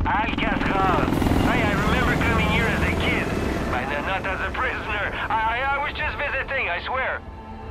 Alcatraz. Hey, I remember coming here as a kid. But not as a prisoner. I was just visiting, I swear.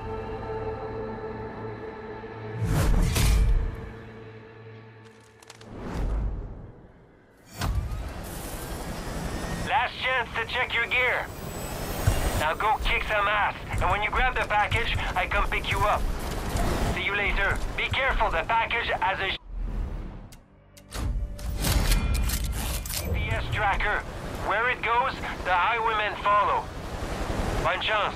Last chance to check your gear. Now go kick some ass. And when you grab the package, I come pick you up. See you later. Be careful, the package has a GPS tracker. Where it goes, the highwaymen follow. Bonne chance.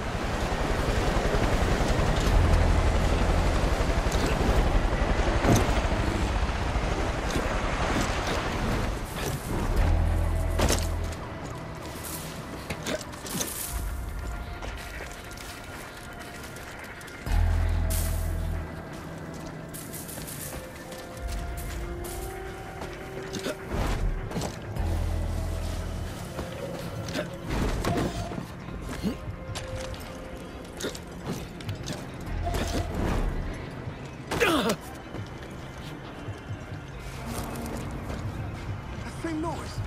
Same noise.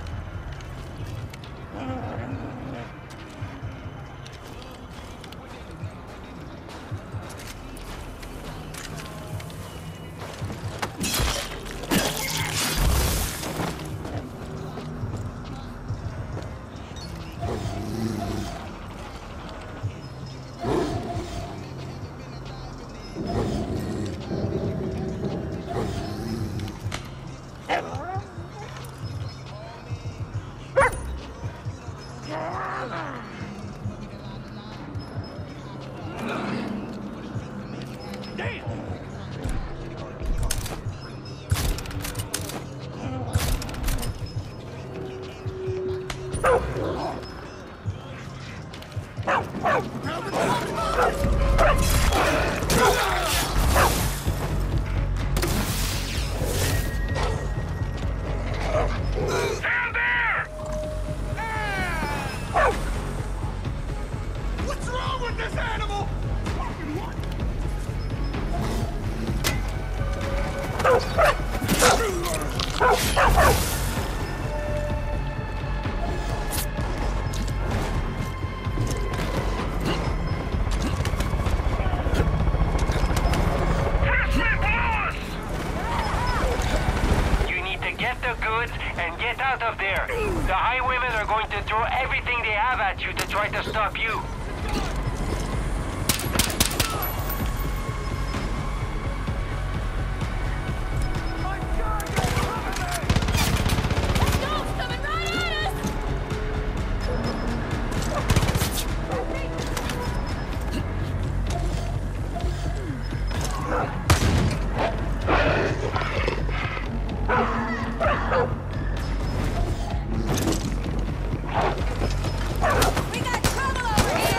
What's wrong with this animal? You need to get the goods and get out of there. The highwaymen are going to throw everything they have at you to try to stop you. We got trouble over here!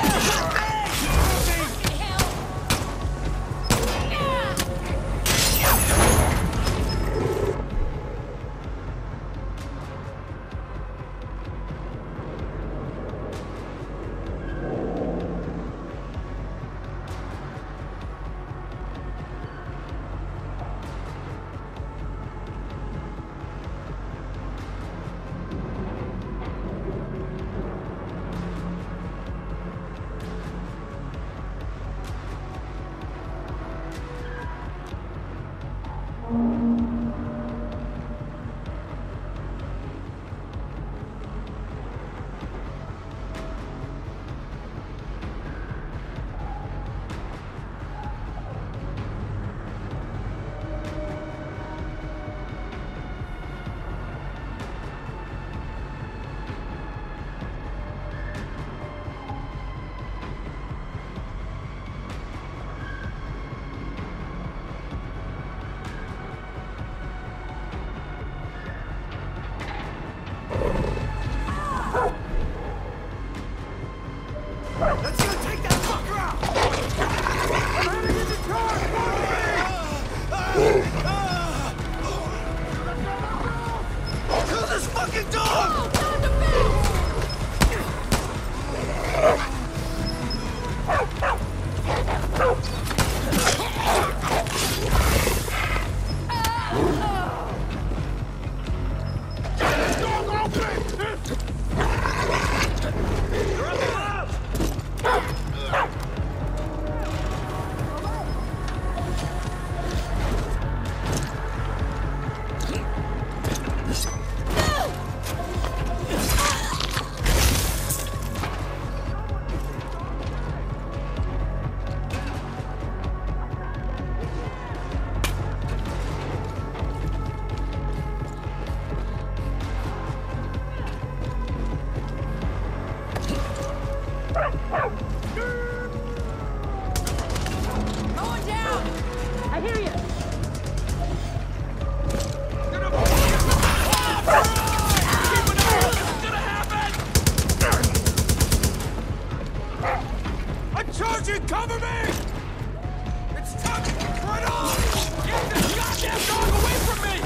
Cover me! It's time to run on! Get this goddamn dog away from me!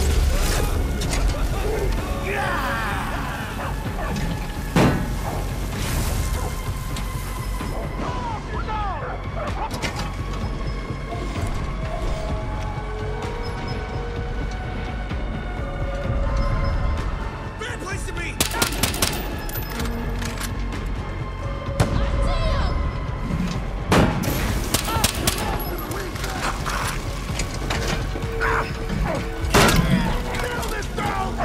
Bad place to be! Nail this dog!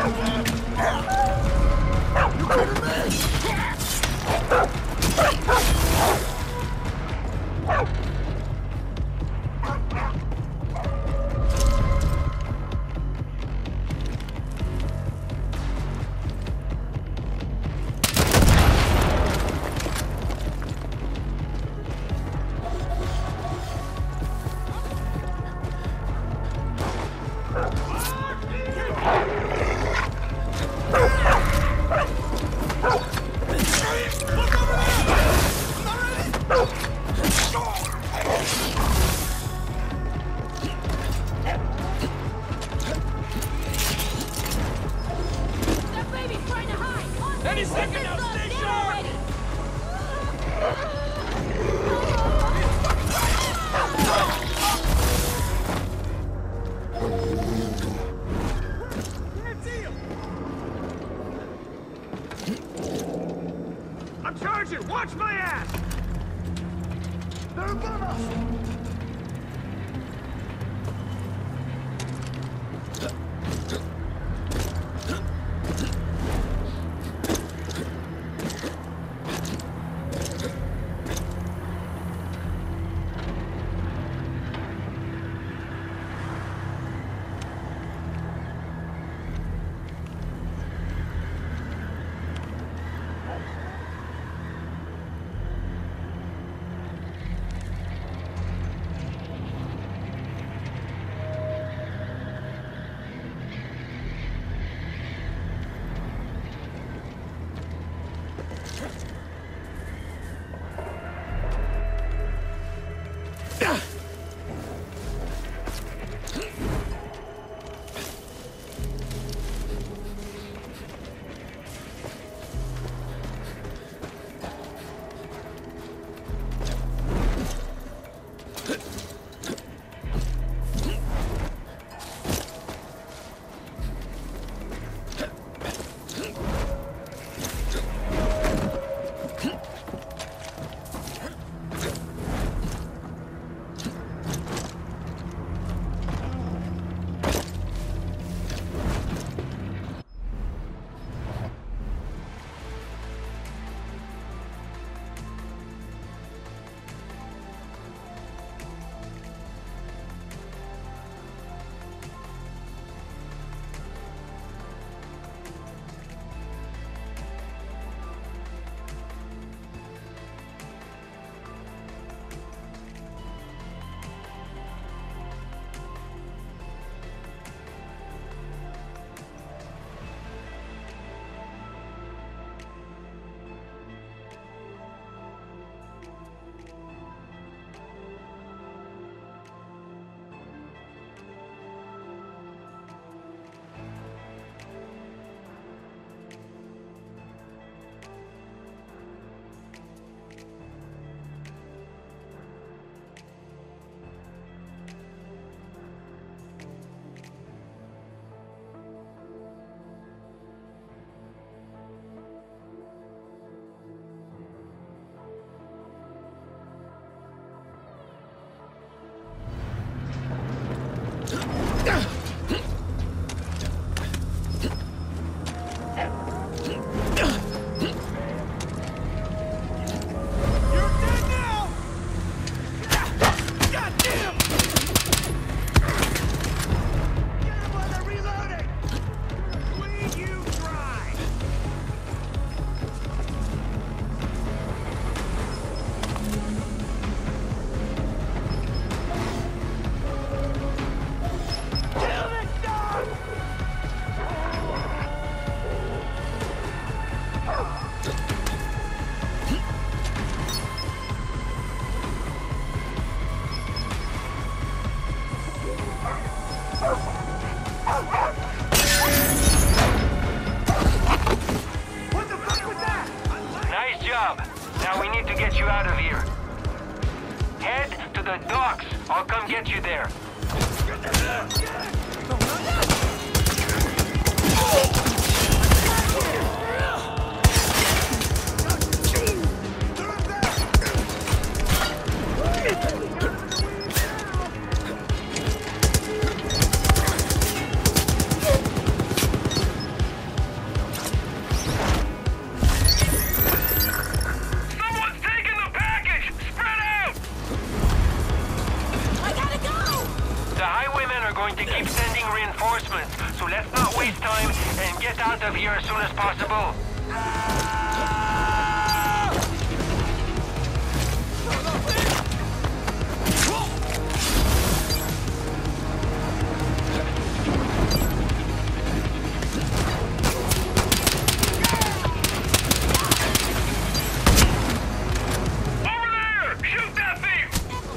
You kidding me? Any second now, stay sharp! Can't see him! I'm charging! Watch my ass! They're above us! the docks. I'll come get you there. Someone's taking the package! Spread out! I gotta go! The highwaymen are going to keep sending reinforcements, so let's not waste time and get out of here as soon as possible. Over there! Shoot that thief!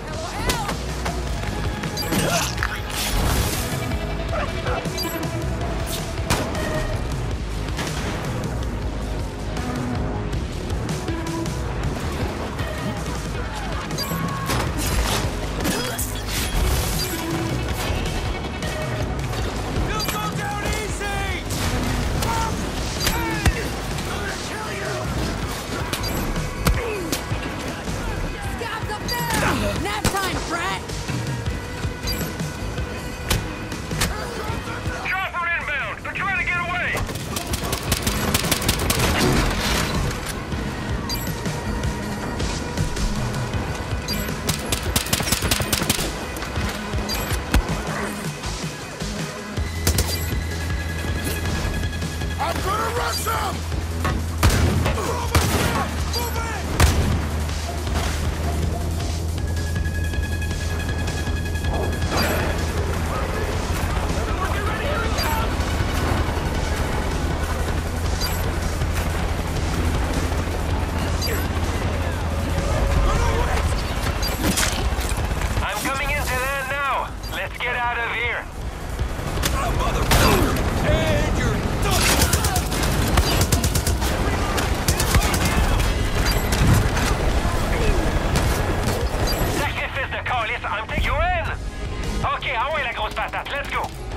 You go down easy! Scabs up there! Nap time, brat! Chopper inbound! They're trying to get away! I'm gonna rush him! I'm coming into land now. Let's get out of here. And you're done! Sacrifice de calice, I'm taking you in. Ok, ah ouais la grosse patate, let's go.